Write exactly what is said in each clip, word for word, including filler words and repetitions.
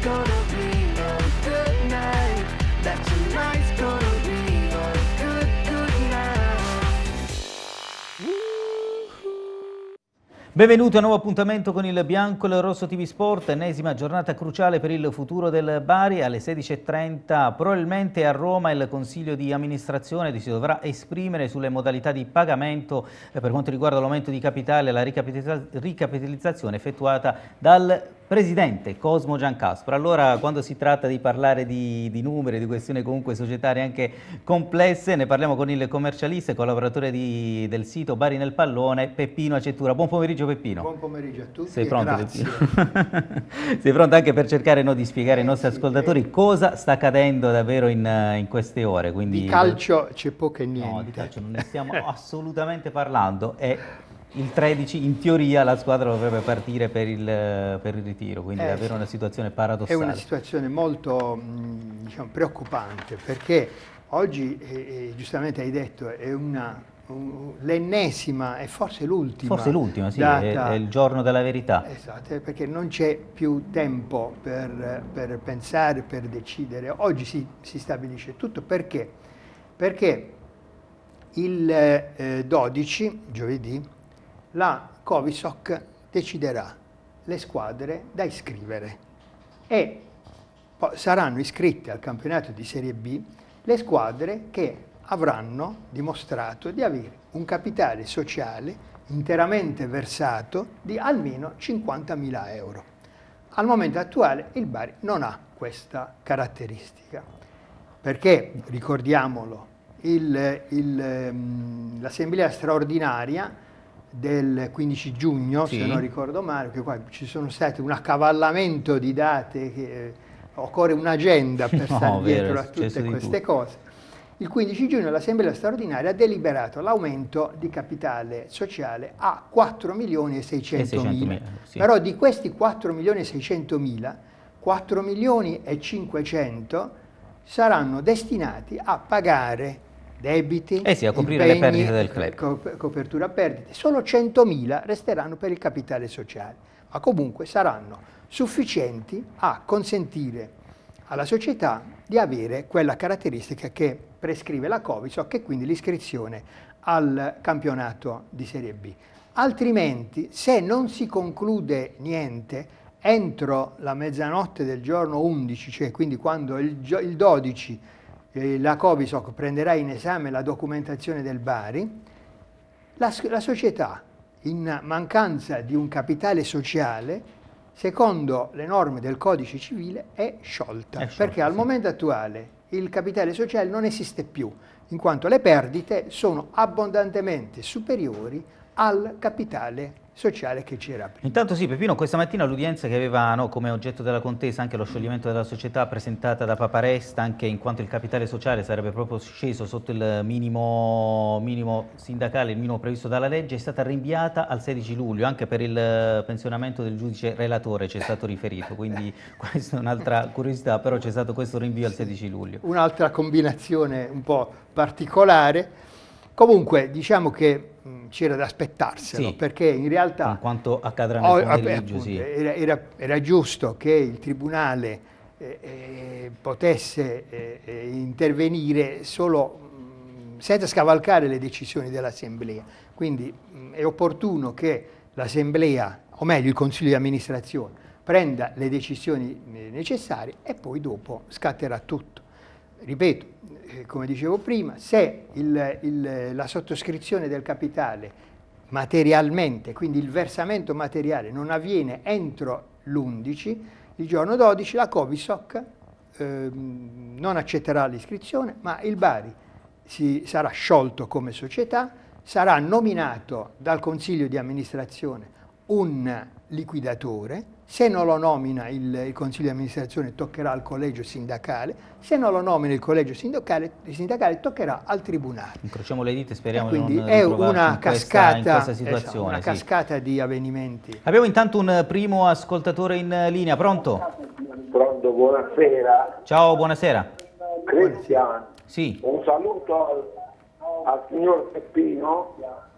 gonna be a good night. That tonight's gonna be a good, good night. Benvenuti a un nuovo appuntamento con il Bianco e il Rosso T V Sport, ennesima giornata cruciale per il futuro del Bari. Alle sedici e trenta probabilmente a Roma il Consiglio di amministrazione si dovrà esprimere sulle modalità di pagamento per quanto riguarda l'aumento di capitale e la ricapitalizzazione effettuata dal Presidente Cosmo Giancastro. Allora, quando si tratta di parlare di, di numeri, di questioni comunque societarie anche complesse, ne parliamo con il commercialista e collaboratore di, del sito Bari nel Pallone, Peppino Acettura. Buon pomeriggio Peppino. Buon pomeriggio a tutti. Sei e pronto grazie. Peppino? Sei pronto anche per cercare no, di spiegare eh, ai nostri sì, ascoltatori eh. cosa sta accadendo davvero in, in queste ore? Quindi, di calcio c'è poco e niente. No, di calcio non ne stiamo assolutamente parlando. E il tredici, in teoria, la squadra dovrebbe partire per il, per il ritiro, quindi Eh, è davvero sì. una situazione paradossale. È una situazione molto mh, diciamo, preoccupante, perché oggi, eh, eh, giustamente hai detto, è una un, l'ennesima e forse l'ultima Forse l'ultima, sì, data, è, è il giorno della verità. Esatto, perché non c'è più tempo per, per pensare, per decidere. Oggi si, si stabilisce tutto. Perché? Perché il eh, dodici, giovedì, la Covisoc deciderà le squadre da iscrivere e poi saranno iscritte al campionato di Serie B le squadre che avranno dimostrato di avere un capitale sociale interamente versato di almeno cinquantamila euro. Al momento attuale il Bari non ha questa caratteristica, perché, ricordiamolo, il, il, l'assemblea straordinaria del quindici giugno, sì, se non ricordo male, perché qua ci sono stati un accavallamento di date, che eh, occorre un'agenda per no, stare dietro vero, a tutte queste tutto. cose. Il quindici giugno l'assemblea straordinaria ha deliberato l'aumento di capitale sociale a quattro milioni e seicentomila. Sì. Però di questi quattro milioni e seicentomila, quattro milioni e cinquecento saranno destinati a pagare debiti, eh sì, a coprire impegni, le perdite del club. Copertura perdite. Solo centomila resteranno per il capitale sociale, ma comunque saranno sufficienti a consentire alla società di avere quella caratteristica che prescrive la Covisoc, che è quindi l'iscrizione al campionato di Serie B. Altrimenti, se non si conclude niente entro la mezzanotte del giorno undici, cioè quindi quando il, il dodici eh, la Covisoc prenderà in esame la documentazione del Bari, la, la società, in mancanza di un capitale sociale, secondo le norme del codice civile, è sciolta, è sciolta perché al sì. momento attuale il capitale sociale non esiste più, in quanto le perdite sono abbondantemente superiori al capitale sociale che c'era prima. Intanto sì, Peppino, questa mattina l'udienza che aveva no, come oggetto della contesa anche lo scioglimento della società presentata da Paparesta, anche in quanto il capitale sociale sarebbe proprio sceso sotto il minimo, minimo sindacale, il minimo previsto dalla legge, è stata rinviata al sedici luglio, anche per il pensionamento del giudice relatore ci è stato riferito, quindi questa è un'altra curiosità, però c'è stato questo rinvio al sedici luglio. Un'altra combinazione un po' particolare. Comunque diciamo che c'era da aspettarselo, sì, perché in realtà in quanto accadrà nel pomeriggio, appunto, sì. era, era, era giusto che il Tribunale eh, eh, potesse eh, intervenire solo mh, senza scavalcare le decisioni dell'Assemblea. Quindi mh, è opportuno che l'Assemblea, o meglio il Consiglio di amministrazione, prenda le decisioni necessarie e poi dopo scatterà tutto. Ripeto, eh, come dicevo prima, se il, il, la sottoscrizione del capitale materialmente, quindi il versamento materiale, non avviene entro l'undici, il giorno dodici la Covisoc eh, non accetterà l'iscrizione, ma il Bari si, sarà sciolto come società, sarà nominato dal Consiglio di amministrazione un liquidatore. Se non lo nomina il, il Consiglio di amministrazione toccherà al collegio sindacale, se non lo nomina il collegio sindacale, il sindacale toccherà al Tribunale. Incrociamo le dita e speriamo e quindi di non è una in cascata, questa, in questa situazione. Esatto, una sì. cascata di avvenimenti. Abbiamo intanto un primo ascoltatore in linea, pronto? Pronto, buonasera. Ciao, buonasera. Cristian, sì. Un saluto al, al signor Peppino,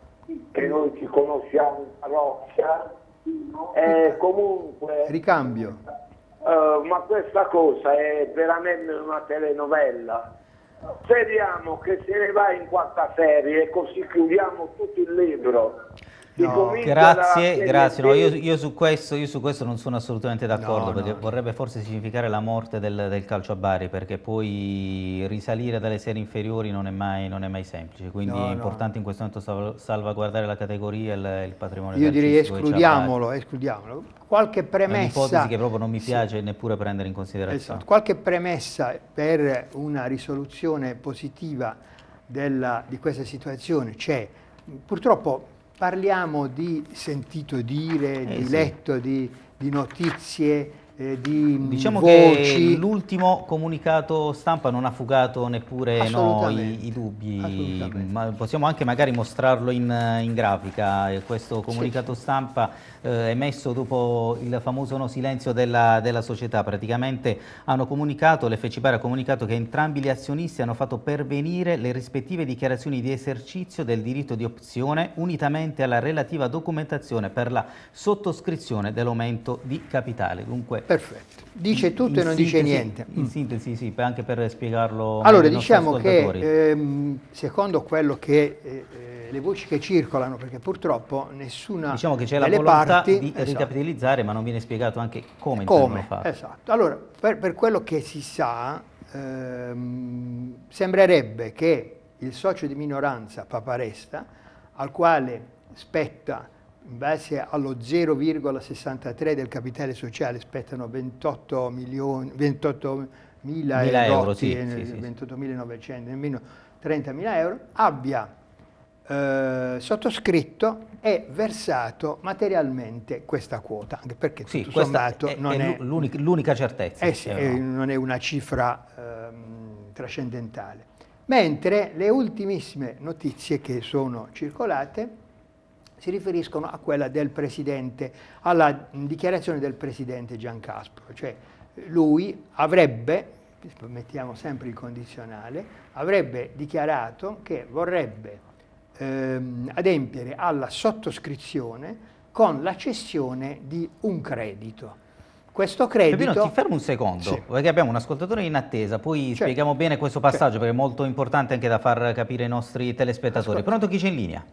che noi ci conosciamo in parrocchia. E comunque ricambio Uh, ma questa cosa è veramente una telenovela. Speriamo che se ne va in quarta serie, così chiudiamo tutto il libro. Si No. comincia Grazie, dalla serie grazie. No, B. io, io su questo, io su questo non sono assolutamente d'accordo, No, perché no, no. vorrebbe forse significare la morte del, del calcio a Bari, perché poi risalire dalle serie inferiori non è mai, non è mai semplice, quindi No, è no. importante in questo momento salv- salvaguardare la categoria e il, il patrimonio Io direi calcistico che c'è a Bari. escludiamolo, escludiamolo. Qualche È un'ipotesi premessa, che proprio non mi sì, piace neppure prendere in considerazione. esatto, qualche premessa per una risoluzione positiva della- di questa situazione c'è. Purtroppo parliamo di sentito dire, Eh, di sì. letto, di, di notizie, eh, di mh, Diciamo che voci. l'ultimo comunicato stampa non ha fugato neppure no, Assolutamente, i, i dubbi, assolutamente. ma possiamo anche magari mostrarlo in, in grafica, eh, questo comunicato stampa eh, emesso dopo il famoso no silenzio della, della società. Praticamente hanno comunicato, l'F C Bari ha comunicato che entrambi gli azionisti hanno fatto pervenire le rispettive dichiarazioni di esercizio del diritto di opzione unitamente alla relativa documentazione per la sottoscrizione dell'aumento di capitale. Dunque, Perfetto. Dice tutto in e non dice sintesi- niente. In Mm. sintesi, sì, per- anche per spiegarlo meglio Allora, ai nostri diciamo che ascoltatori. ehm, secondo quello che eh, eh, le voci che circolano, perché purtroppo nessuna Diciamo che c'è la delle volontà parti di esatto, ricapitalizzare, ma non viene spiegato anche come intendono come, farlo. esatto. Allora, per, per quello che si sa, ehm, sembrerebbe che il socio di minoranza Paparesta, al quale spetta in base allo zero virgola sessantatré del capitale sociale, spettano ventotto milioni, ventottomila Mila euro, rotti, sì, eh, sì, sì. ventottamilanovecento, nemmeno trentamila euro, abbia eh, sottoscritto e versato materialmente questa quota, anche perché Sì, tutto questa sommato è, non è è, l'unica, l'unica certezza. eh sì, eh, eh, no. non è una cifra ehm, trascendentale. Mentre le ultimissime notizie che sono circolate si riferiscono a quella del presidente, alla dichiarazione del presidente Giancaspro, cioè lui avrebbe, mettiamo sempre il condizionale, avrebbe dichiarato che vorrebbe ehm, adempiere alla sottoscrizione con la cessione di un credito. Questo credito... Peppino, ti fermo un secondo, Sì. perché abbiamo un ascoltatore in attesa, poi Certo. spieghiamo bene questo passaggio, perché è molto importante anche da far capire ai nostri telespettatori. Ascolta. Pronto, chi c'è in linea?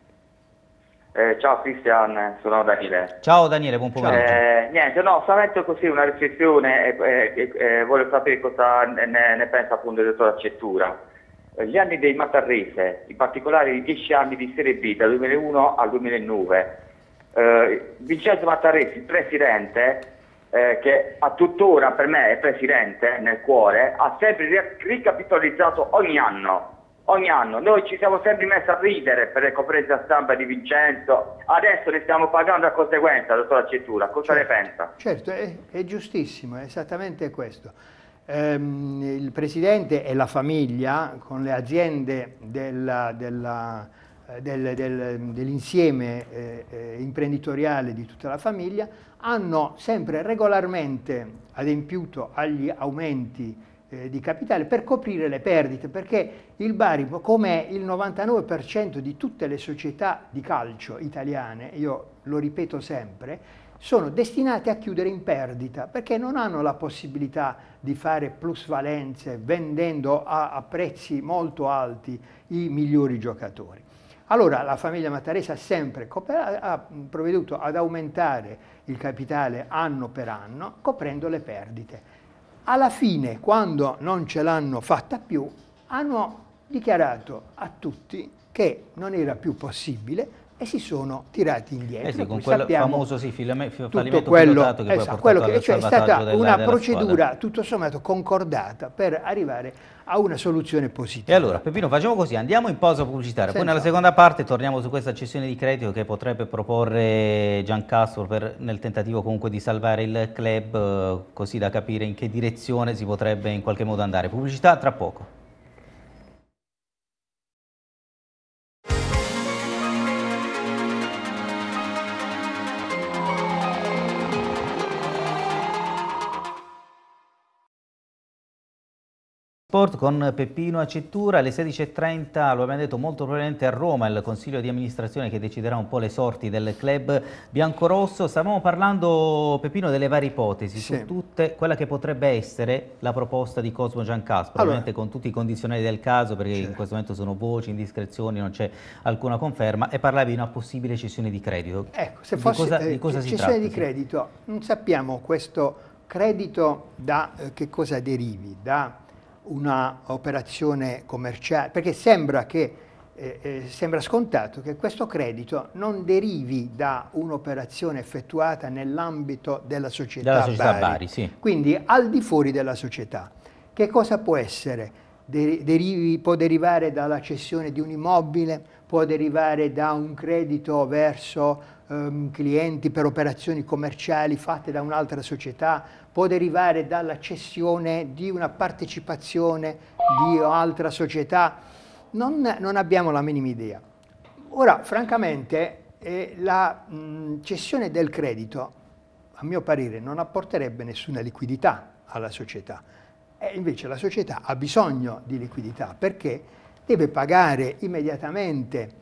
Eh, ciao Cristian, sono Daniele. Ciao Daniele, buon pomeriggio. Eh, niente, no, solamente così una riflessione e eh, eh, voglio sapere cosa ne, ne pensa appunto il dottor Accettura. Eh, gli anni dei Matarrese, in particolare i dieci anni di Serie B dal duemilauno al duemilanove, eh, Vincenzo Matarrese, il presidente, eh, che a tuttora per me è presidente nel cuore, ha sempre ri- ricapitalizzato ogni anno. Ogni anno, noi ci siamo sempre messi a ridere per le conferenze stampa di Vincenzo, adesso ne stiamo pagando la conseguenza, dottor Accettura, cosa Certo. ne pensa? Certo, è, è giustissimo, è esattamente questo. Ehm, il presidente e la famiglia, con le aziende della- della, eh, del- del- dell'insieme eh, eh, imprenditoriale di tutta la famiglia, hanno sempre regolarmente adempiuto agli aumenti eh, di capitale per coprire le perdite, perché il Bari, come il novantanove per cento di tutte le società di calcio italiane, io lo ripeto sempre, sono destinate a chiudere in perdita perché non hanno la possibilità di fare plusvalenze vendendo a, a prezzi molto alti i migliori giocatori. Allora la famiglia Matarese ha sempre cooperato, ha provveduto ad aumentare il capitale anno per anno, coprendo le perdite. Alla fine, quando non ce l'hanno fatta più, hanno dichiarato a tutti che non era più possibile e si sono tirati indietro. Eh sì, con Poi quel sappiamo famoso sì, filame- tutto fallimento quello, pilotato che esatto, poi ha quello portato che, al cioè è salvataggio stata della, una della procedura squadra. tutto sommato concordata per arrivare a una soluzione positiva. E allora, Peppino, facciamo così, andiamo in pausa pubblicitaria, poi nella Senz'altro. seconda parte torniamo su questa cessione di credito che potrebbe proporre Giancastro per, nel tentativo comunque di salvare il club, eh, così da capire in che direzione si potrebbe in qualche modo andare. Pubblicità tra poco. Sport con Peppino Accettura alle sedici e trenta, lo abbiamo detto, molto probabilmente a Roma il consiglio di amministrazione che deciderà un po' le sorti del club biancorosso. Stavamo parlando, Peppino, delle varie ipotesi, sì, su tutte quella che potrebbe essere la proposta di Cosmo Giancastro, allora, ovviamente con tutti i condizionali del caso, perché certo, in questo momento sono voci, indiscrezioni, non c'è alcuna conferma, e parlavi di una possibile cessione di credito. Ecco, se fosse di cosa, di cosa eh, si cessione tratta? di credito, non sappiamo questo credito da eh, che cosa derivi, da una operazione commerciale, perché sembra che eh, eh, sembra scontato che questo credito non derivi da un'operazione effettuata nell'ambito della società, della società Bari, Bari, sì, quindi al di fuori della società. Che cosa può essere? De derivi, può derivare dalla cessione di un immobile, può derivare da un credito verso um, clienti per operazioni commerciali fatte da un'altra società, può derivare dalla cessione di una partecipazione di un'altra società. Non, non abbiamo la minima idea. Ora, francamente, eh, la mh, cessione del credito, a mio parere, non apporterebbe nessuna liquidità alla società. E invece la società ha bisogno di liquidità perché deve pagare immediatamente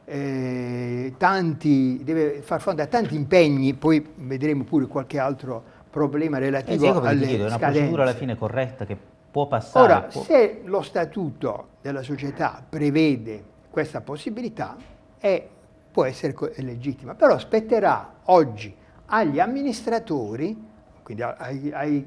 eh, tanti, deve far fronte a tanti impegni, poi vedremo pure qualche altro problema relativo eh sì, alle chiedo, è una scadenze. procedura alla fine corretta che può passare. Ora, può... se lo statuto della società prevede questa possibilità, è, può essere legittima, però spetterà oggi agli amministratori, quindi ai, ai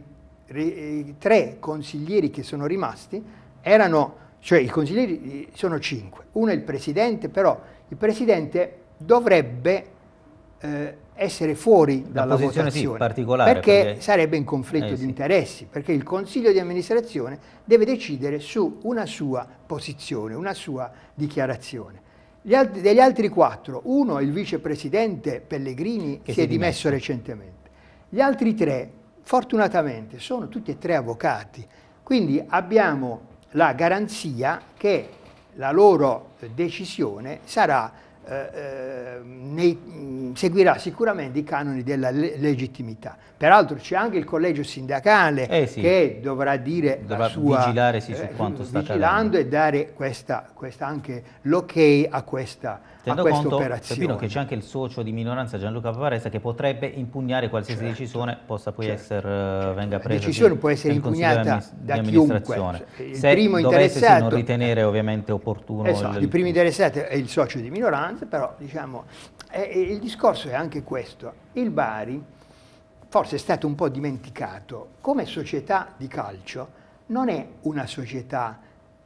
tre consiglieri che sono rimasti, erano, cioè i consiglieri sono cinque, uno è il presidente, però il presidente dovrebbe eh, essere fuori dalla votazione, sì, particolare, perché, perché sarebbe in conflitto eh, di sì. interessi, perché il consiglio di amministrazione deve decidere su una sua posizione, una sua dichiarazione. Gli altri, degli altri quattro, uno, il vicepresidente Pellegrini, che si, si è dimesso, dimesso recentemente, gli altri tre fortunatamente sono tutti e tre avvocati, quindi abbiamo la garanzia che la loro decisione sarà, eh, eh, nei, seguirà sicuramente i canoni della le legittimità. Peraltro c'è anche il collegio sindacale eh sì, che dovrà dire dovrà la sua, vigilare sì, su eh, quanto sta vigilando accadendo e dare questa, questa anche l'ok a questa Tenendo a questa conto, operazione. Peppino, che c'è anche il socio di minoranza Gianluca Pavarese che potrebbe impugnare qualsiasi certo, decisione possa poi certo, essere, certo. venga presa. La decisione di, può essere impugnata da chiunque. Il Se primo dovesse interessato, non ritenere ovviamente opportuno. Esatto, il, il primo interessato è il socio di minoranza, però diciamo, è, il discorso è anche questo. Il Bari forse è stato un po' dimenticato, come società di calcio non è una società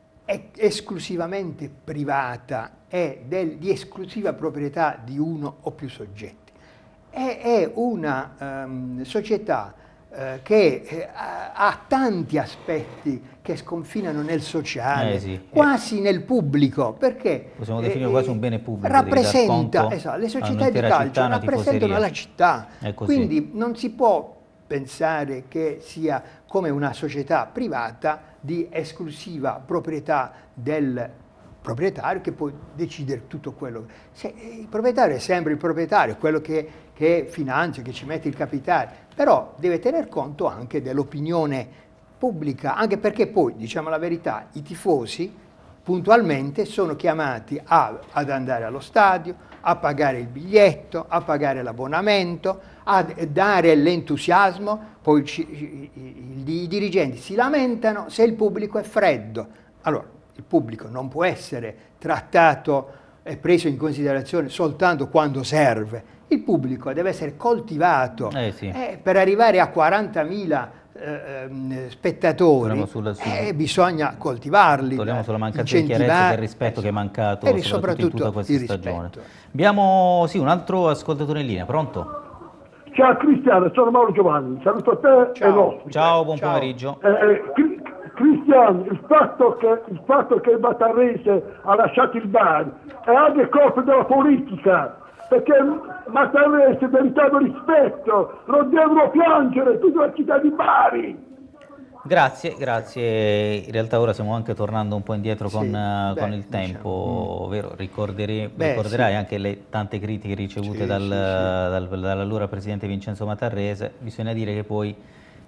esclusivamente privata, è del, di esclusiva proprietà di uno o più soggetti. È, è una um, società uh, che eh, ha, ha tanti aspetti che sconfinano nel sociale, eh sì, quasi eh. nel pubblico, perché possiamo definire eh, quasi un bene pubblico, rappresenta, esatto, le società di calcio città, rappresentano la città, quindi non si può pensare che sia come una società privata di esclusiva proprietà del proprietario che può decidere tutto quello. Se, il proprietario è sempre il proprietario, quello che, che finanzia, che ci mette il capitale, però deve tener conto anche dell'opinione pubblica, anche perché poi, diciamo la verità, i tifosi puntualmente sono chiamati a, ad andare allo stadio, a pagare il biglietto, a pagare l'abbonamento, a dare l'entusiasmo, poi ci, i, i, i dirigenti si lamentano se il pubblico è freddo. Allora, il pubblico non può essere trattato e preso in considerazione soltanto quando serve. Il pubblico deve essere coltivato eh sì. eh, per arrivare a quarantamila eh, spettatori, sul, sul... Eh, bisogna coltivarli. Torniamo sulla mancanza di chiarezza e del rispetto che è mancato e soprattutto, soprattutto in tutta questa stagione. Abbiamo sì, un altro ascoltatore in linea, pronto? Ciao Cristiano, sono Mauro Giovanni, saluto te Ciao. e l'ospite. Ciao, buon Ciao. pomeriggio. Eh, Cristiano, il fatto che il fatto che Matarrese ha lasciato il Bari è anche colpa della politica, perché Matarrese meritava rispetto, non devono piangere tutta la città di Bari. Grazie, grazie. In realtà ora stiamo anche tornando un po' indietro con, sì, uh, beh, con il tempo, diciamo. Vero? Ricordere, beh, ricorderai sì. anche le tante critiche ricevute sì, dal, sì, sì. Dal, dall'allora presidente Vincenzo Matarrese. Bisogna dire che poi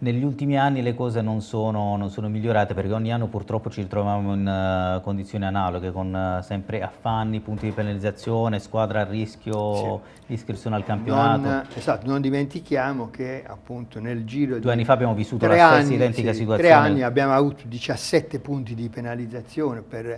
negli ultimi anni le cose non sono, non sono migliorate, perché ogni anno purtroppo ci ritroviamo in uh, condizioni analoghe, con uh, sempre affanni, punti di penalizzazione, squadra a rischio di iscrizione al campionato. Non, esatto, non dimentichiamo che appunto nel giro di due anni fa abbiamo vissuto la tre stessa anni, identica sì, situazione. Tre anni abbiamo avuto diciassette punti di penalizzazione per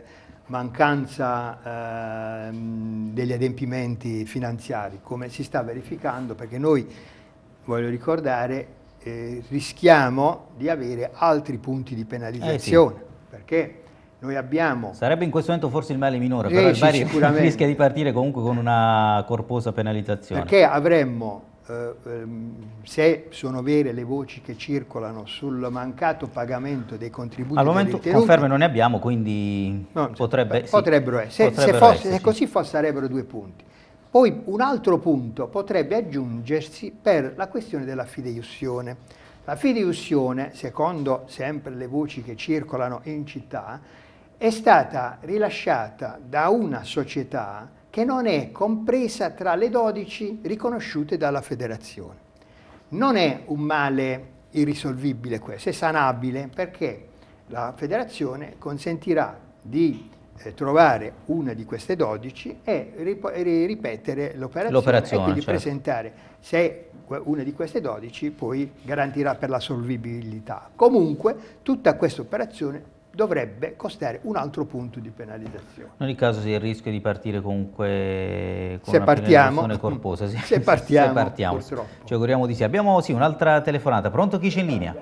mancanza ehm, degli adempimenti finanziari, come si sta verificando, perché noi, voglio ricordare, eh, rischiamo di avere altri punti di penalizzazione, eh sì. perché noi abbiamo... Sarebbe in questo momento forse il male minore, eh, però il sì, Bari rischia di sicuramente. partire comunque con una corposa penalizzazione. Perché avremmo, eh, ehm, se sono vere le voci che circolano sul mancato pagamento dei contributi al momento ritenuti, conferme non ne abbiamo, quindi no, potrebbe, beh, sì, potrebbero essere. Se, potrebbero se, fosse, esserci. se così fosse sarebbero due punti. Poi un altro punto potrebbe aggiungersi per la questione della fideiussione. La fideiussione, secondo sempre le voci che circolano in città, è stata rilasciata da una società che non è compresa tra le dodici riconosciute dalla federazione. Non è un male irrisolvibile questo, è sanabile, perché la federazione consentirà di eh, trovare una di queste dodici e ripetere l'operazione e quindi certo. presentare, se una di queste dodici poi garantirà per la solvibilità. Comunque tutta questa operazione dovrebbe costare un altro punto di penalizzazione. In ogni caso, sì, il rischio di partire comunque con se una partiamo, penalizzazione corposa. Sì. Se partiamo, se partiamo. purtroppo. Ci auguriamo di sì. Abbiamo sì, un'altra telefonata. Pronto, chi c'è in linea?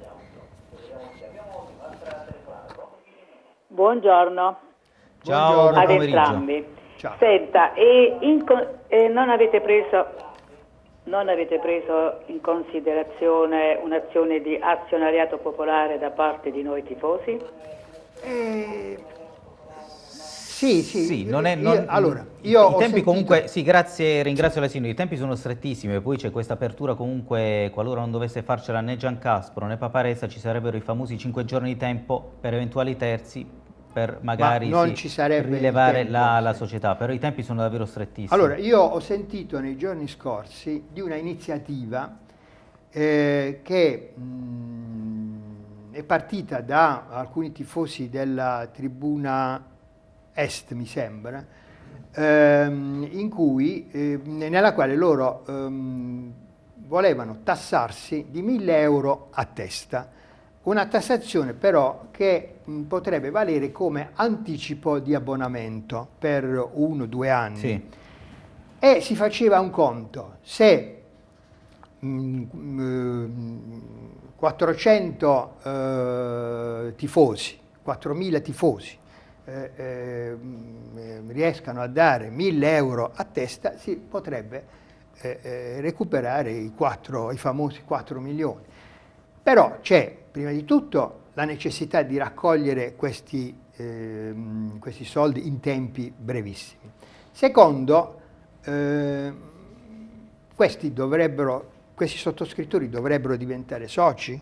Buongiorno. Ciao, Buongiorno. buon Ad pomeriggio. entrambi. Ciao. Senta, e in, e non avete preso... Non avete preso in considerazione un'azione di azionariato popolare da parte di noi tifosi? Eh, sì, sì. Sì, non è, io, non, allora, io i ho tempi sentito... comunque, sì, grazie, ringrazio la signora, i tempi sono strettissimi, e poi c'è questa apertura comunque, qualora non dovesse farcela né Giancaspro né Paparezza, ci sarebbero i famosi cinque giorni di tempo per eventuali terzi, per magari Ma non sì, ci sarebbe rilevare il tempo, la, sì. la società, però i tempi sono davvero strettissimi. Allora, io ho sentito nei giorni scorsi di una iniziativa eh, che mh, è partita da alcuni tifosi della tribuna est, mi sembra, ehm, in cui, eh, nella quale loro ehm, volevano tassarsi di mille euro a testa. Una tassazione però che mh, potrebbe valere come anticipo di abbonamento per uno o due anni. Sì. E si faceva un conto: se mh, mh, quattrocento eh, tifosi, quattromila tifosi eh, eh, riescano a dare mille euro a testa, si potrebbe eh, eh, recuperare i, quattro, i famosi quattro milioni. Però c'è prima di tutto la necessità di raccogliere questi, eh, questi soldi in tempi brevissimi. Secondo, eh, questi, dovrebbero, questi sottoscrittori dovrebbero diventare soci.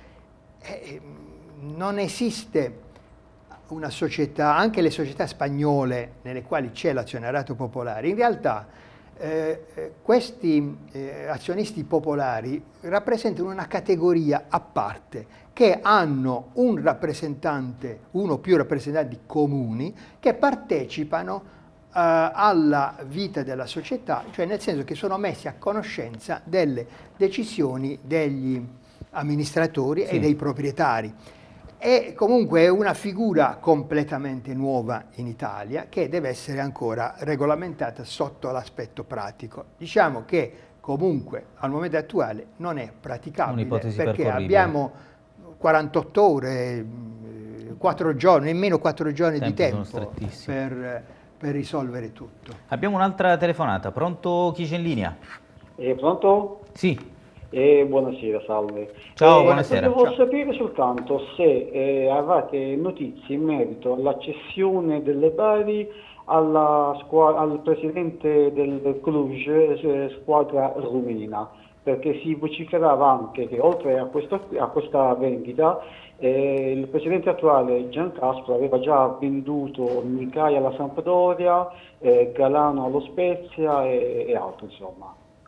Eh, non esiste una società, anche le società spagnole nelle quali c'è l'azionariato popolare, in realtà Eh, questi eh, azionisti popolari rappresentano una categoria a parte, che hanno un rappresentante, uno o più rappresentanti comuni che partecipano eh, alla vita della società, cioè nel senso che sono messi a conoscenza delle decisioni degli amministratori sì. e dei proprietari. È comunque una figura completamente nuova in Italia che deve essere ancora regolamentata sotto l'aspetto pratico. Diciamo che comunque al momento attuale non è praticabile perché abbiamo quarantotto ore, quattro giorni, nemmeno quattro giorni di tempo per, per risolvere tutto. Abbiamo un'altra telefonata. Pronto, chi c'è in linea? Eh, pronto? Sì. Eh, buonasera, salve. Ciao, eh, buonasera. Volevo Ciao. sapere soltanto se eh, avete notizie in merito alla cessione delle Bari alla squa- al presidente del Cluj, eh, squadra rumena, perché si vociferava anche che oltre a, questo, a questa vendita eh, il presidente attuale Giancaspro aveva già venduto Nicai alla Sampdoria, eh, Galano allo Spezia e, e altro, insomma.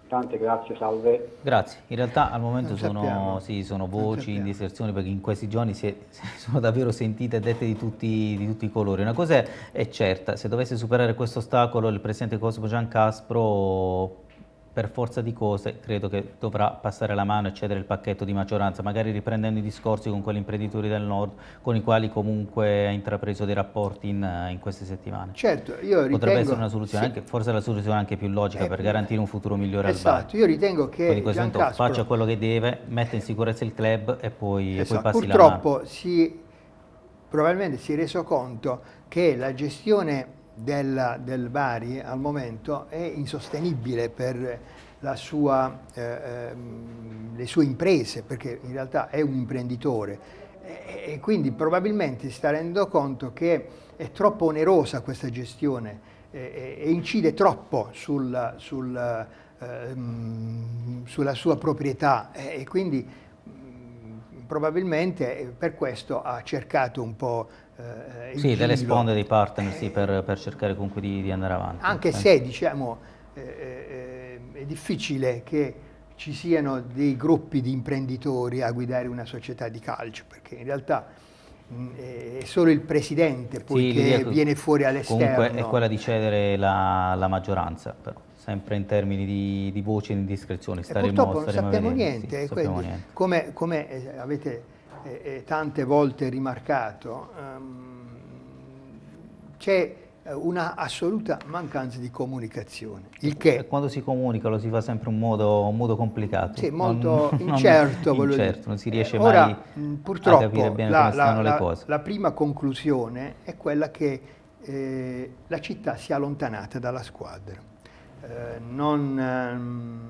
Tante grazie, salve. Grazie, in realtà al momento Non sono, sappiamo. sì, sono Non voci, sappiamo. indiserzioni, perché in questi giorni si, è- si sono davvero sentite e dette di tutti, di tutti i colori. Una cosa è, è certa, se dovesse superare questo ostacolo il presidente Cosimo Giancastro, per forza di cose, credo che dovrà passare la mano e cedere il pacchetto di maggioranza, magari riprendendo i discorsi con quegli imprenditori del nord con i quali comunque ha intrapreso dei rapporti in, in queste settimane. Certo, io ritengo... Potrebbe essere una soluzione, sì. anche, forse la soluzione anche più logica Eh, per garantire un futuro migliore esatto, al Bari. io ritengo che Quindi questo momento Giancastro... faccia quello che deve, metta in sicurezza il club e poi, e Esatto, poi passi la mano. purtroppo si, probabilmente si è reso conto che la gestione del, del Bari al momento è insostenibile per la sua, eh, ehm, le sue imprese, perché in realtà è un imprenditore e, e quindi probabilmente si sta rendendo conto che è troppo onerosa questa gestione e, e incide troppo sul, sul, ehm, sulla sua proprietà e, e quindi probabilmente per questo ha cercato un po' eh, il Sì, delle giro. sponde dei partner, Eh, sì, per, per cercare comunque di, di andare avanti. Anche Eh. se, diciamo, eh, eh, è difficile che ci siano dei gruppi di imprenditori a guidare una società di calcio, perché in realtà mh, è solo il presidente poi Sì, che l'idea viene fuori all'esterno. comunque è quella di cedere la, la maggioranza, però sempre in termini di, di voci e di indiscrezioni. E Staremo, purtroppo non staremo a sappiamo vedere, niente, sì, e sappiamo quindi, niente. come, come eh, avete eh, eh, tante volte rimarcato, ehm, c'è eh, una assoluta mancanza di comunicazione, il E che quando si comunica lo si fa sempre in un modo, un modo complicato, sì, molto non, incerto, non, voglio incerto, dire. non si riesce Eh, ora, mai mh, a purtroppo capire bene la, come la, stanno le la- cose. la prima conclusione è quella che eh, la città si è allontanata dalla squadra. Eh, non, ehm,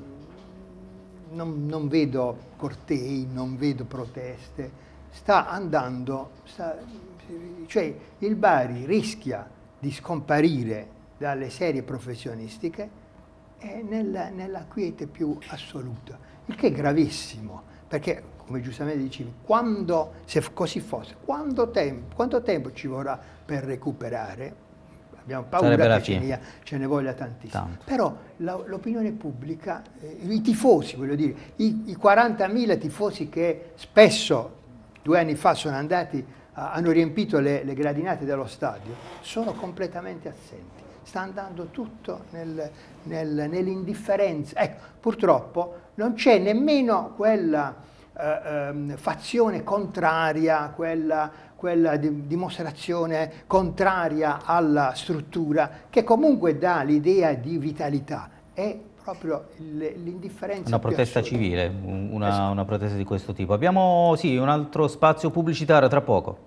non, non vedo cortei, non vedo proteste, sta andando, sta- cioè il Bari rischia di scomparire dalle serie professionistiche e nella, nella quiete più assoluta, il che è gravissimo, perché come giustamente dicevi, quando, se così fosse, quando tempo, quanto tempo ci vorrà per recuperare? Abbiamo paura Sarebbe la che ce fine. ne, ce ne voglia tantissimo. Tanto. Però la- l'opinione pubblica, eh, i tifosi, voglio dire, i, i quarantamila tifosi che spesso due anni fa sono andati, a- hanno riempito le, le gradinate dello stadio, sono completamente assenti. Sta andando tutto nel- nel- nell'indifferenza. Ecco, purtroppo non c'è nemmeno quella eh, ehm, fazione contraria, quella, quella di- dimostrazione contraria alla struttura che comunque dà l'idea di vitalità. È proprio il- l'indifferenza Una più protesta assoluta. civile, un- una, Esatto. una protesta di questo tipo. Abbiamo sì, un altro spazio pubblicitario tra poco.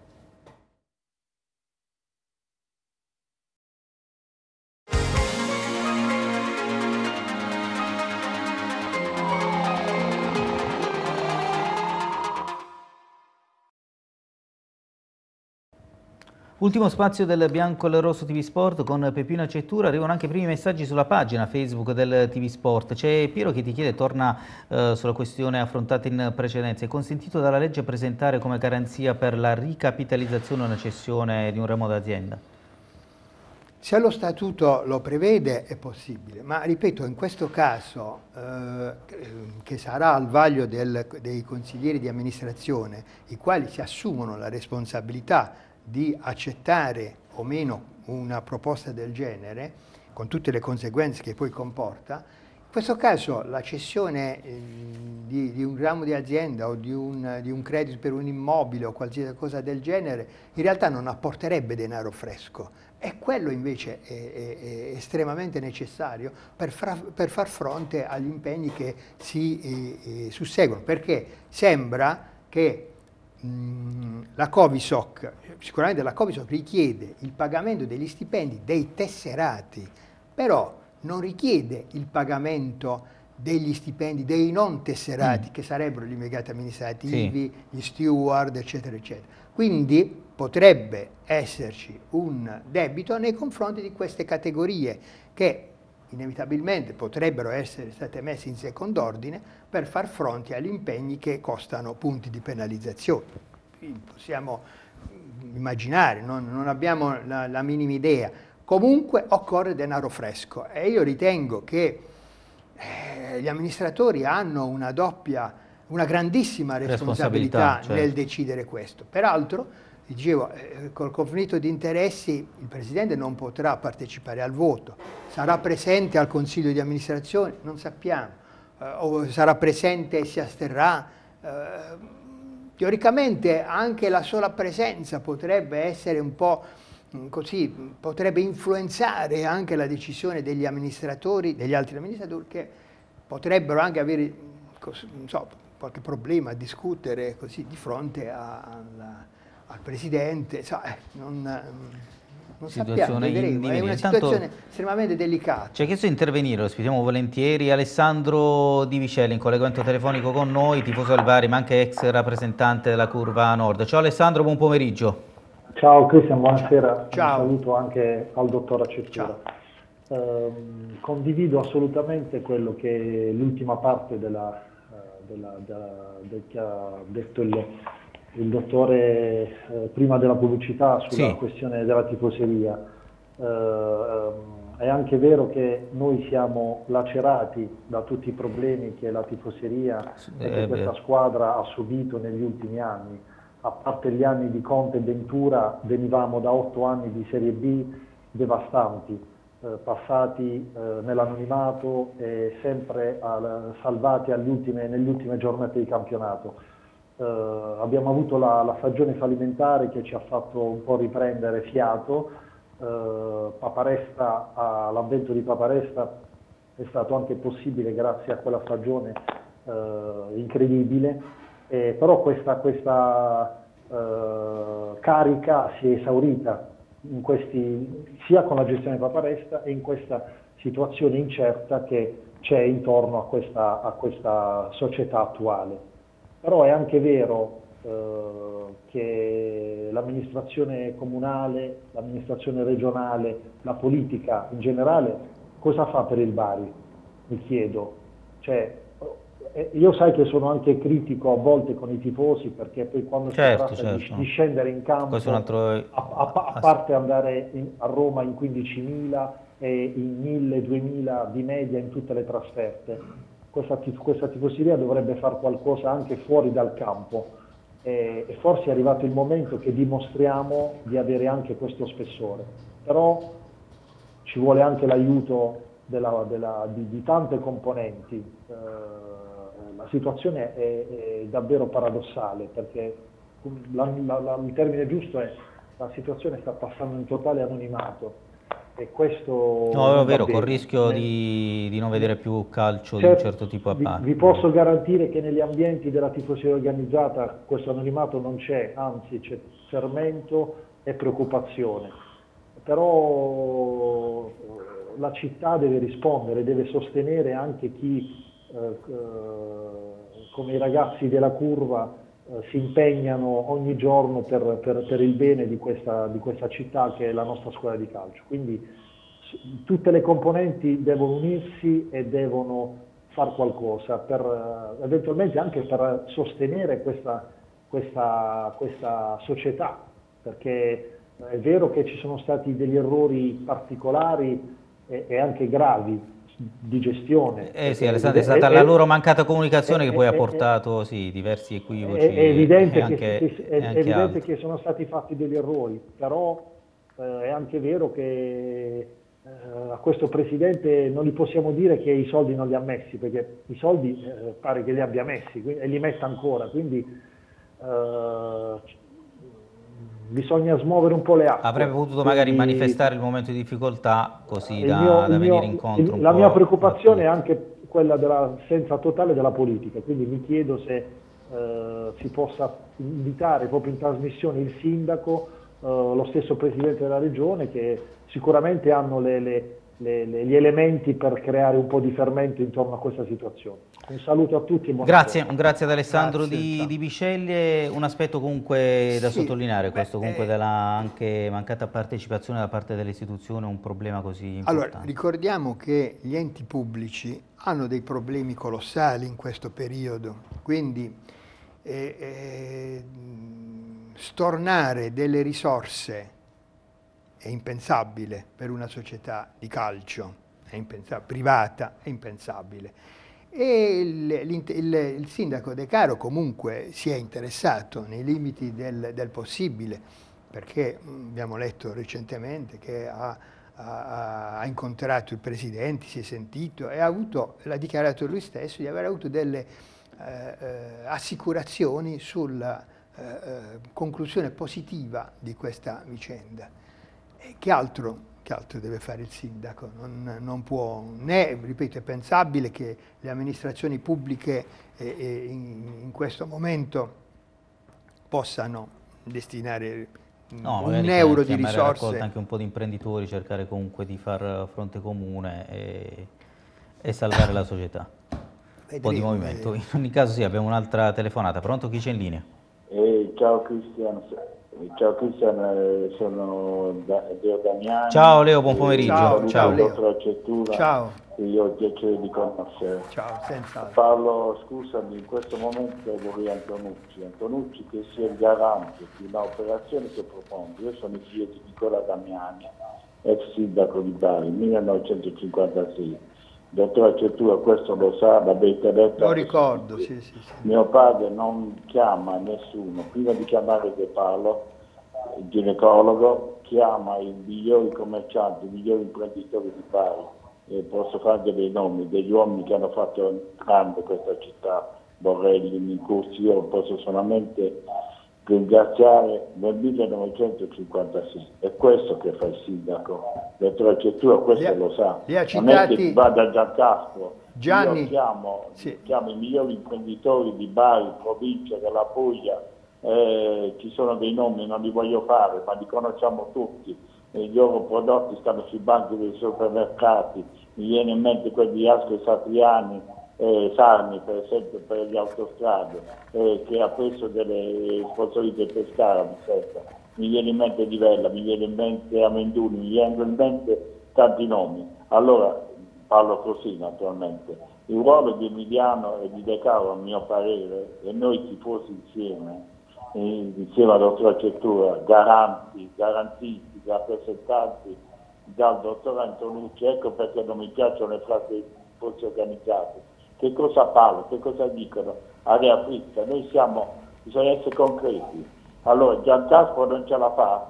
Ultimo spazio del Bianco e Rosso T V Sport con Peppino Accettura. Arrivano anche i primi messaggi sulla pagina Facebook del T V Sport. C'è Piero che ti chiede, torna eh, sulla questione affrontata in precedenza. È consentito dalla legge presentare come garanzia per la ricapitalizzazione una cessione di un ramo d'azienda? Se lo statuto lo prevede è possibile, ma ripeto, in questo caso, eh, che sarà al vaglio del- dei consiglieri di amministrazione, i quali si assumono la responsabilità di accettare o meno una proposta del genere, con tutte le conseguenze che poi comporta, in questo caso la cessione eh, di, di un ramo di azienda o di un, di un credito per un immobile o qualsiasi cosa del genere in realtà non apporterebbe denaro fresco. E quello invece è, è- è estremamente necessario per, fra- per far fronte agli impegni che si eh, eh, susseguono, perché sembra che mh, la Covisoc, sicuramente la Covisoc richiede il pagamento degli stipendi dei tesserati, però non richiede il pagamento degli stipendi dei non tesserati, Mm. che sarebbero gli impiegati amministrativi, Sì. gli steward, eccetera, eccetera. Quindi potrebbe esserci un debito nei confronti di queste categorie che inevitabilmente potrebbero essere state messe in secondo ordine per far fronte agli impegni che costano punti di penalizzazione. Quindi possiamo immaginare, non, non abbiamo la, la minima idea. Comunque occorre denaro fresco e io ritengo che eh, gli amministratori hanno una doppia, una grandissima responsabilità, responsabilità certo. nel decidere questo. Peraltro, dicevo, eh, col conflitto di interessi il Presidente non potrà partecipare al voto, sarà presente al Consiglio di amministrazione, non sappiamo, eh, o sarà presente e si asterrà. Eh, teoricamente anche la sola presenza potrebbe essere un po' così, potrebbe influenzare anche la decisione degli amministratori, degli altri amministratori, che potrebbero anche avere, non so, qualche problema a discutere così di fronte a, alla, al Presidente. So, eh, non, non sappiamo, vedremo. È una situazione estremamente delicata. Ci ha chiesto di intervenire, lo ospitiamo volentieri, Alessandro Di Vicelli in collegamento telefonico con noi, tifoso del Bari ma anche ex rappresentante della Curva Nord. Ciao Alessandro, buon pomeriggio. Ciao Cristian, buonasera. Ciao. Un saluto anche al dottor Accettura. Eh, condivido assolutamente quello che è l'ultima parte della, della, della, del che ha detto il, il dottore eh, prima della pubblicità sulla sì. questione della tifoseria. Eh, è anche vero che noi siamo lacerati da tutti i problemi che la tifoseria e che questa squadra ha subito negli ultimi anni. A parte gli anni di Conte e Ventura, venivamo da otto anni di Serie B devastanti, eh, passati eh, nell'anonimato e sempre al, salvati alle ultime, nelle ultime giornate di campionato. Eh, abbiamo avuto la, la stagione fallimentare che ci ha fatto un po' riprendere fiato. Eh, Paparesta, l'avvento di Paparesta è stato anche possibile grazie a quella stagione eh, incredibile. Eh, però questa, questa eh, carica si è esaurita in questi, sia con la gestione Paparesta e in questa situazione incerta che c'è intorno a questa, a questa società attuale. Però è anche vero eh, che l'amministrazione comunale, l'amministrazione regionale, la politica in generale, cosa fa per il Bari? Mi chiedo. Cioè, io sai che sono anche critico a volte con i tifosi, perché poi quando certo, si tratta certo. di, di scendere in campo, altro... a, a, a parte andare in, a Roma in quindicimila e in mille duemila di media in tutte le trasferte, questa, questa tifoseria dovrebbe fare qualcosa anche fuori dal campo e, e forse è arrivato il momento che dimostriamo di avere anche questo spessore, però ci vuole anche l'aiuto della, della, di, di tante componenti. Eh, La situazione è, è davvero paradossale, perché la, la, la, il termine giusto è la situazione sta passando in totale anonimato e questo no, è vero, bene. col rischio di, di non vedere più calcio certo, di un certo tipo a vi, Bari. vi posso garantire che negli ambienti della tifoseria organizzata questo anonimato non c'è, anzi c'è fermento e preoccupazione, però la città deve rispondere, deve sostenere anche chi Eh, come i ragazzi della Curva eh, si impegnano ogni giorno per, per, per il bene di questa, di questa città che è la nostra squadra di calcio. Quindi tutte le componenti devono unirsi e devono far qualcosa, per, eh, eventualmente anche per sostenere questa, questa, questa società, perché è vero che ci sono stati degli errori particolari e, e anche gravi di gestione. Eh sì, Alessandro, è stata è, la loro mancata comunicazione è, che poi è, ha portato sì, diversi equivoci. È, è evidente, e anche, che, è, e anche è evidente che altro. sono stati fatti degli errori, però eh, è anche vero che eh, a questo Presidente non gli possiamo dire che i soldi non li ha messi, perché i soldi eh, pare che li abbia messi quindi, e li metta ancora, quindi eh, bisogna smuovere un po' le acque. Avrebbe potuto quindi, magari manifestare il momento di difficoltà così da, mio, da mio, venire incontro. Il, la mia preoccupazione è anche quella dell'assenza totale della politica, quindi mi chiedo se eh, si possa invitare proprio in trasmissione il sindaco, eh, lo stesso Presidente della Regione, che sicuramente hanno le, le, le, le, gli elementi per creare un po' di fermento intorno a questa situazione. Un saluto a tutti e buona Grazie, un grazie ad Alessandro Grazie, di, di Vicelli. Un aspetto comunque da sì, sottolineare, beh, questo comunque eh, della anche mancata partecipazione da parte delle istituzioni, un problema così importante. Allora, ricordiamo che gli enti pubblici hanno dei problemi colossali in questo periodo, quindi eh, eh, stornare delle risorse è impensabile per una società di calcio. è impensabile, privata è impensabile. E il, il, il, il sindaco De Caro comunque si è interessato nei limiti del, del possibile, perché abbiamo letto recentemente che ha, ha, ha incontrato il presidente, si è sentito e ha avuto, l'ha dichiarato lui stesso, di aver avuto delle eh, eh, assicurazioni sulla eh, eh, conclusione positiva di questa vicenda. E che altro? Che altro deve fare il sindaco? Non, non può, né, ripeto, è pensabile che le amministrazioni pubbliche eh, eh, in, in questo momento possano destinare no, un euro di risorse. risorse. Anche un po' di imprenditori, cercare comunque di far fronte comune e, e salvare la società. Un po' di movimento. Vedremo. In ogni caso sì, abbiamo un'altra telefonata. Pronto? Chi c'è in linea? Eh, ciao Cristian. Ciao Cristian, eh, sono da, Leo Damiani. Ciao Leo, buon pomeriggio. Ciao, ciao Leo. Ciao. Io ho il piacere di conoscere. Ciao, senza Parlo, scusami, in questo momento vorrei Antonucci. Antonucci che sia il garante di un'operazione che propongo. Io sono il figlio di Nicola Damiani, ex sindaco di Bari, millenovecentocinquantasei. Dottor Accettura, questo lo sa, l'avete detto. Lo ricordo, sì, sì, sì. Mio padre non chiama nessuno, prima di chiamare De Paolo, il ginecologo, chiama i migliori commercianti, i migliori imprenditori di Bari. E posso fare dei nomi, degli uomini che hanno fatto grande questa città, Borrelli, Mincursi. Io posso solamente ringraziare nel millenovecentocinquantasei. È questo che fa il sindaco. Dottor Accettura questo ha, lo sa. Li ha citati... Non è che va da Giancastro. Gianni. Io chiamo, sì. chiamo i migliori imprenditori di Bari, provincia della Puglia, eh, ci sono dei nomi, non li voglio fare, ma li conosciamo tutti. E i loro prodotti stanno sui banchi dei supermercati. Mi viene in mente quelli di Asco e Satriani, Eh, Sarni per esempio per le autostrade, eh, che ha preso delle sponsorizzazioni del Pescara, mi sembra. Mi viene in mente Di Vella, mi viene in mente Amenduni, mi vengono in mente tanti nomi. Allora parlo così naturalmente. Il ruolo di Emiliano e di De Caro, a mio parere, e noi tifosi insieme, eh, insieme alla dottor Accettura, garanti, garantiti, rappresentanti dal dottor Antonucci, ecco perché non mi piacciono le frasi forse organizzate. Che cosa parlo? Che cosa dicono? Area fritta, noi siamo, bisogna essere concreti. Allora Giancastro non ce la fa,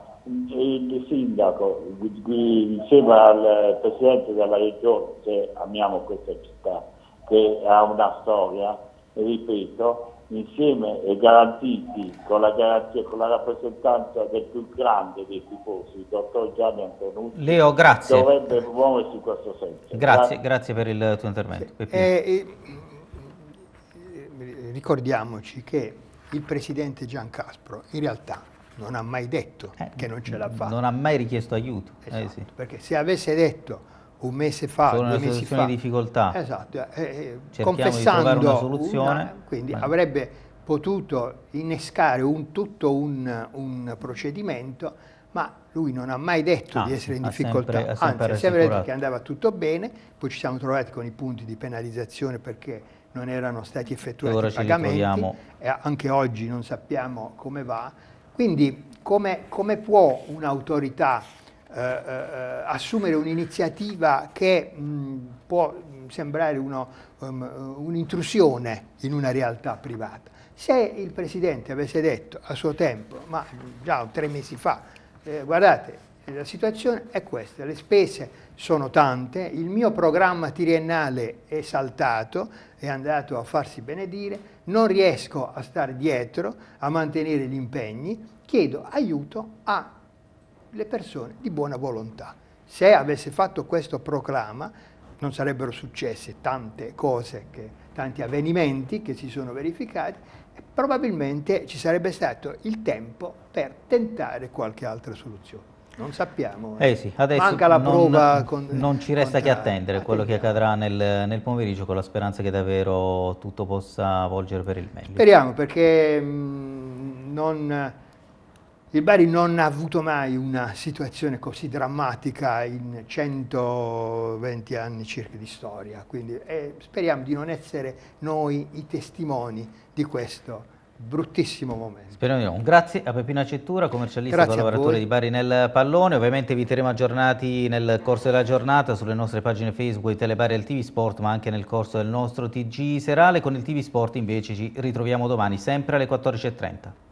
il sindaco insieme al presidente della regione, se amiamo questa città, che ha una storia, ripeto, insieme e garantiti con la garanzia, con la rappresentanza del più grande dei tifosi, il dottor Gianni Antonucci, Leo, grazie. dovrebbe muoversi in questo senso. Grazie, grazie, grazie per il tuo intervento. Sì. Eh, eh, ricordiamoci che il presidente Giancastro in realtà non ha mai detto eh, che non ce la fa. Non ha mai richiesto aiuto. Esatto, eh sì. Perché se avesse detto un mese fa, sono due una mesi situazione fa, di difficoltà. Esatto, eh, cerchiamo di trovare una soluzione. Una, quindi ma... avrebbe potuto innescare un, tutto un, un procedimento, ma lui non ha mai detto ah, di essere in ha difficoltà, sempre, ha sempre anzi ha sempre detto che andava tutto bene, poi ci siamo trovati con i punti di penalizzazione perché non erano stati effettuati i pagamenti e anche oggi non sappiamo come va. Quindi come, come può un'autorità eh, eh, assumere un'iniziativa che mh, può sembrare uno, um, un'intrusione in una realtà privata? Se il Presidente avesse detto a suo tempo, ma già tre mesi fa, eh, guardate, la situazione è questa, le spese sono tante, il mio programma triennale è saltato, è andato a farsi benedire, non riesco a stare dietro, a mantenere gli impegni, chiedo aiuto alle persone di buona volontà. Se avesse fatto questo proclama, non sarebbero successe tante cose, che, tanti avvenimenti che si sono verificati, e probabilmente ci sarebbe stato il tempo per tentare qualche altra soluzione. Non sappiamo, eh sì, adesso manca la non, prova. Con, non ci resta contra, che attendere quello che accadrà nel, nel pomeriggio, con la speranza che davvero tutto possa volgere per il meglio. Speriamo, perché mh, non, il Bari non ha avuto mai una situazione così drammatica in centoventi anni circa di storia, quindi eh, speriamo di non essere noi i testimoni di questo bruttissimo momento. Speriamo di no. Un grazie a Peppino Accettura, commercialista e Grazie collaboratore di Bari nel Pallone. Ovviamente vi terremo aggiornati nel corso della giornata sulle nostre pagine Facebook di Telebari e il T V Sport, ma anche nel corso del nostro T G serale. Con il T V Sport invece ci ritroviamo domani sempre alle quattordici e trenta.